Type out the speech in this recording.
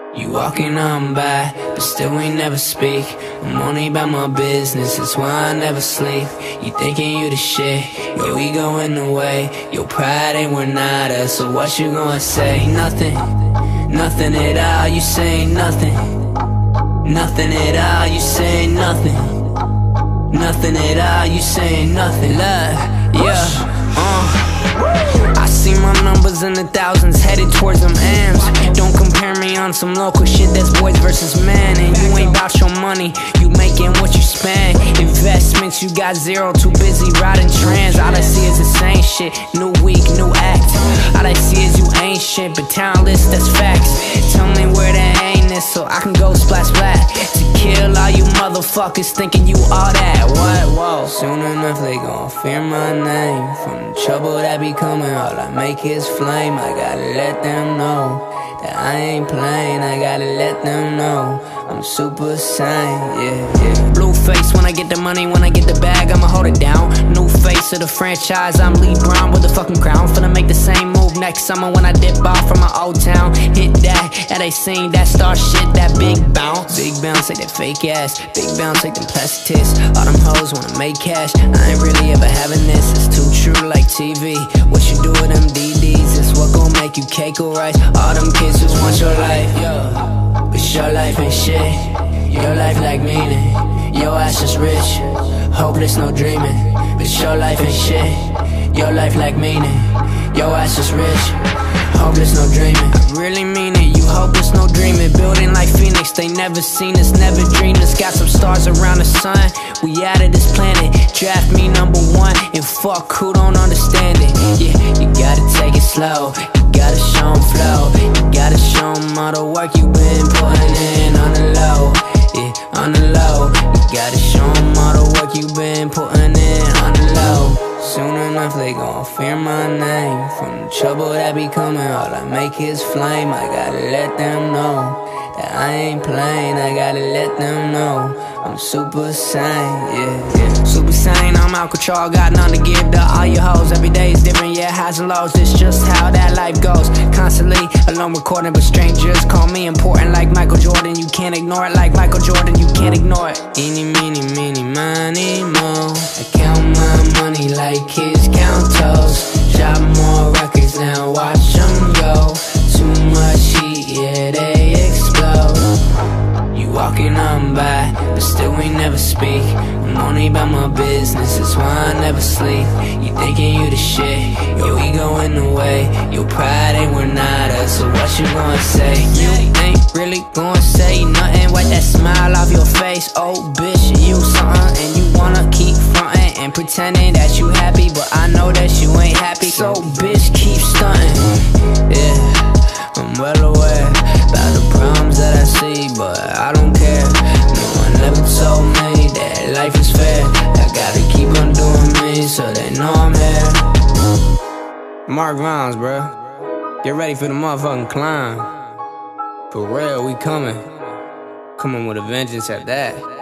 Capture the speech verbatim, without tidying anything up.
You walking on by, but still we never speak. I'm only about my business, that's why I never sleep. You thinking you the shit, your ego in the way. Your pride ain't worth nada, so what you gonna say? Nothing, nothing at all, you say nothing. Nothing at all, you say nothing. Nothing at all, you say nothing. Love, yeah, uh I see my numbers in the thousands headed towards them M's. Don't compare me on some local shit, that's boys versus men. And you ain't bout your money, you making what you spend. Investments, you got zero, too busy riding trends. All I see is the same shit, new week, new act. All I see is you ain't shit, but talentless, that's facts. Tell me where the aim is so I can go splash splat. To kill all you motherfuckers thinking you all that. What? Whoa. Soon enough they gon' fear my name. From the trouble that be coming, all I make is flame. I gotta let them know that I ain't playing. I gotta let them know I'm super sane, yeah, yeah. Blue face when I get the money, when I get the bag, I'ma hold it down. New face of the franchise, I'm Lee Brown with the fucking crown. Finna make the same move next summer when I dip off from my old town. Hit that, and they seen that star shit, that big bounce. Big bounce like that fake ass, big bounce like them plastic tits. All them hoes wanna make cash, I ain't really ever having this. It's too true like T V, what you do with them D Ds, it's what gon' make you cake or rice. All them kids just want your life, yo. But your life ain't shit, your life like meaning. Your ass is rich, hopeless, no dreaming. But your life ain't shit, your life like meaning. Your ass is rich, hopeless, no dreaming. Really mean it, you hopeless, no dreaming. Building like Phoenix, they never seen us, never dreamed us. Got some stars around the sun, we out of this planet. Draft me number one, and fuck who don't understand it. Yeah, you gotta take it slow, you gotta show 'em flow. You gotta show 'em all the work you been putting in on the low. Yeah, on the low. You gotta show 'em all the work you been putting in on the low. Soon enough they gon' fear my name. From the trouble that be coming, all I make is flame. I gotta let them know that I ain't playing. I gotta let them know I'm super sane, yeah, yeah. Super sane, I'm out control, got nothing to give to all your hoes. Every day is different, yeah, highs and lows. It's just how that life goes. Constantly alone recording, but strangers call me important like Michael Jordan. You can't ignore it like Michael Jordan, you can't ignore it. Eeny, meeny, meeny, miny, mo. I count my money like kids count toes. Drop more records now, watch them go. Too much heat, yeah, they explode. You walking on by, but still we never speak. I'm only about my business, that's why I never sleep. You thinking you the shit, your ego in the way. Your pride ain't worth nada, so what you gonna say? You ain't really gonna say nothing, wipe that smile off your face. Oh bitch, you something, and you wanna keep frontin' and pretending that you happy, but I know that you ain't happy. So bitch, keep stuntin', yeah. I'm well aware about the problems that I see, but I don't care. No one ever told me that life is fair. I gotta keep on doing me so they know I'm here. Mark Rounds, bro. Get ready for the motherfucking climb. For real, we coming. Coming with a vengeance at that.